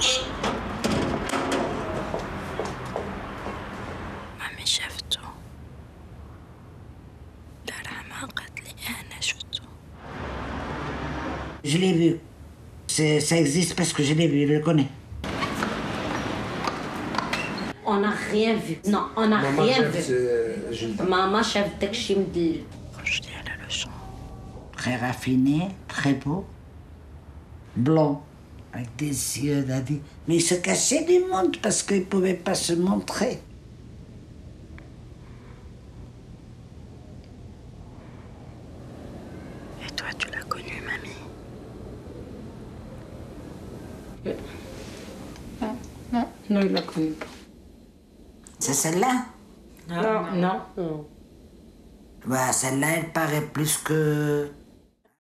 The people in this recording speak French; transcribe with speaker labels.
Speaker 1: مامي شافته دارها قالت لي أنا شفته.
Speaker 2: Je l'ai vu. Ça existe parce que je l'ai vu, je le connais.
Speaker 3: On n'a rien vu. Non, on n'a rien vu. Maman شافت شي مدلل.
Speaker 1: خرجتي على لو شون.
Speaker 2: Très raffiné, très beau. Blanc, avec des yeux d'adi. Mais il se cachait du monde parce qu'il ne pouvait pas se montrer.
Speaker 1: Et toi, tu l'as connu, mamie?
Speaker 3: Non, il la connaît pas.
Speaker 2: C'est celle-là?
Speaker 3: Non.
Speaker 2: Bah, celle-là, elle paraît plus que